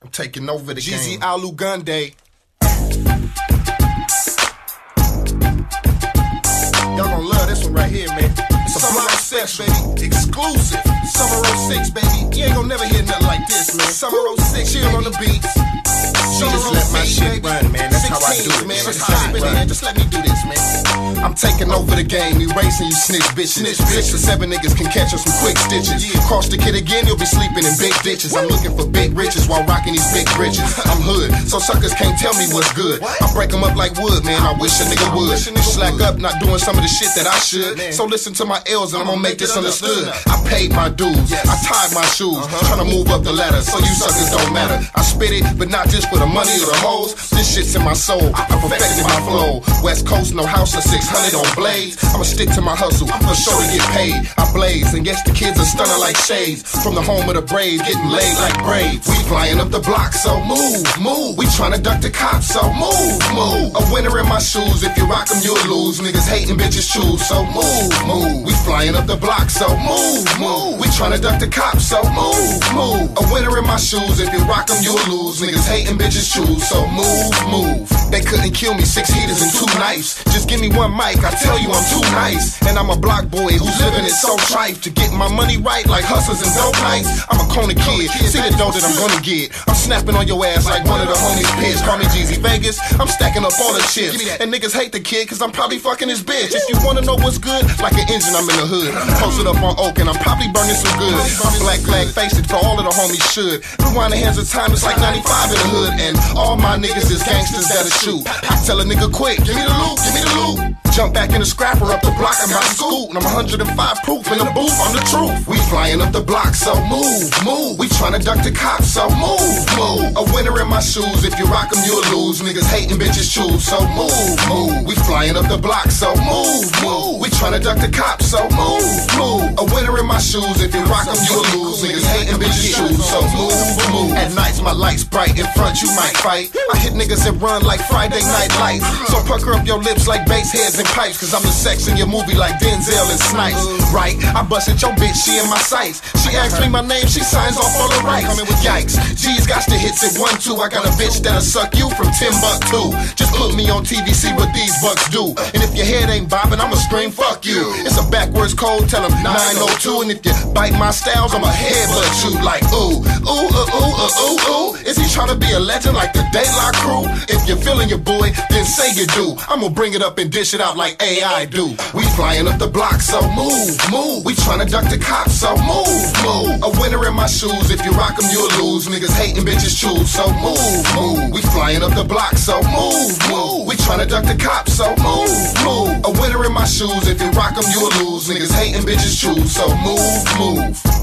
taking over the Jeezy Alugunde. Y'all gonna love this one right here, man. It's a Summer 06, baby. Exclusive. Summer 06, baby. You ain't gonna never hear nothing like this, man. Summer 06, chill on the beats. Just let my shit run, man. That's how I do it, man. That's how I spit it. Just let me do this, man. I'm taking over the game, erasing you snitch bitches. 6 or 7 niggas can catch us some quick stitches. Cross the kid again, you'll be sleeping in big ditches. I'm looking for big riches while rocking these big britches. I'm hood, so suckers can't tell me what's good. I break them up like wood, man. I wish a nigga would. Slack up, not doing some of the shit that I should. So listen to my L's and I'm gonna make this understood. I paid my dues, I tied my shoes, trying to move up the ladder, so you suckers don't matter. I spit it, but not just for the money or the hoes. This shit's in my soul, I perfected my flow. West Coast, no house of 600 on blades. I'ma stick to my hustle, for sure to get paid. I blaze, and yes, the kids are stunning like shades. From the home of the brave, getting laid like braids. We flying up the block, so move, move. We tryna duck the cops, so move, move. A winner in my shoes, if you rock them, you'll lose. Niggas hating bitches choose, so move, move. We flying up the block, so move, move. We tryna duck the cops, so move, move. A winner in my shoes, if you rock them, you'll lose. Niggas hating bitches choose, so move, move. They couldn't kill me, 6 heaters and 2 knives. Just give me one mic, I tell you I'm too nice. And I'm a block boy who's living it so trife. To get my money right like hustlers and dope nights. I'm a Kona kid, see the dough that I'm gonna get. I'm snapping on your ass like one of the homies' pitch. Call me Jeezy Vegas, I'm stacking up all the chips. And niggas hate the kid cause I'm probably fucking his bitch. If you wanna know what's good, like an engine, I'm in the hood. Posted up on Oak and I'm probably burning some good. I'm black flag faced it for all of the homies should. Rewind the hands of time, it's like 95 in the hood. And all my niggas is gangsters that'll shoot. I tell a nigga quick, give me the loot, give me the loot. Jump back in the scrapper up the block, I'm about to scoot. And I'm 105 proof in the booth, I'm the truth. We flying up the block, so move, move. We tryna duck the cops, so move, move. A winner in my shoes, if you rock them, you'll lose. Niggas hating bitches choose, so move, move. We flying up the block, so move, move. We tryna duck the cops, so move, move. A winner in my shoes, if you rock them, you'll lose. Niggas hating bitches choose, so move, move. At nights my lights bright, in front you might fight. I hit niggas that run like Friday Night Lights. So pucker up your lips like bass heads and pipes. Cause I'm the sex in your movie like Denzel and Snipes. Right, I busted your bitch, she in my sights. She asks me my name, she signs off all the rights. Coming with yikes, G's got the hits at 1-2. I got a bitch that'll suck you from Timbuktu. Just put me on TV, see what these bucks do. And if your head ain't bobbing, I'ma scream fuck you. It's a backwards code, tell them 902. And if you bite my styles, I'ma headbutt you like ooh, ooh, ooh, ooh, ooh, ooh. Is he tryna be a legend like the Daylight Crew? If you're feeling your boy, then say you do. I'ma bring it up and dish it out like AI do. We flying up the block, so move, move. We tryna duck the cops, so move, move. A winner in my shoes, if you rock them, you'll lose. Niggas hating bitches choose, so move, move. We flying up the block, so move, move. We tryna duck the cops, so move, move. A winner in my shoes, if you rock them, you'll lose. Niggas hating bitches choose, so move, move.